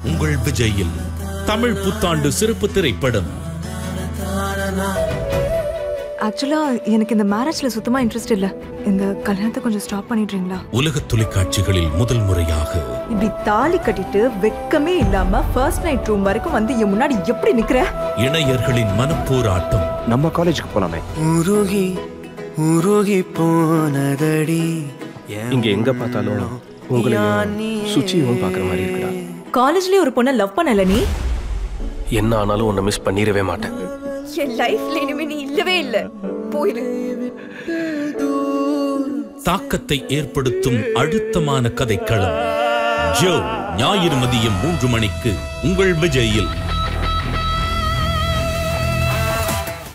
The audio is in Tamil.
உங்கள் விஜயில் தமிழ் புத்தாண்டு சிறப்பு திரைப்படம். ஆக்சுவலா எனக்கு இந்த மேரேஜ்ல சுத்தமா இன்ட்ரெஸ்ட் இல்ல. இந்த கல்யாணத்தை கொஞ்சம் ஸ்டாப் பண்ணிடுறீங்களா? உலக தொலைக்காட்சிகளில் முதல் முறையாக இப்படி தாலி கட்டிட்டு வெக்கமே இல்லாம ஃபர்ஸ்ட் நைட் ரூம் வரைக்கும் வந்து என் முன்னாடி எப்படி நிக்கிற? இணையர்களின் மனப்போராட்டம். நம்ம காலேஜுக்கு போலாமே. உருகி உருகி போனதடி. இங்க எங்க பார்த்தாலும் உங்களையும் சுச்சியும் பார்க்குற மாதிரி இருக்குடா. காலேஜ்லயே ஒரு பொண்ணை லவ் பண்ணல நீ? என்ன ஆனாலும் உன்னை மிஸ் பண்ணிடவே மாட்டேன். என் லைஃப்ல இனிமே நீ இல்லவே இல்ல. போயிடு. தாக்கத்தை ஏற்படுத்தும் அழுத்தமான கதைக்களம். ஜோ ஞாயிறு மதியம் 3 மணிக்கு உங்கள் விஜயில்.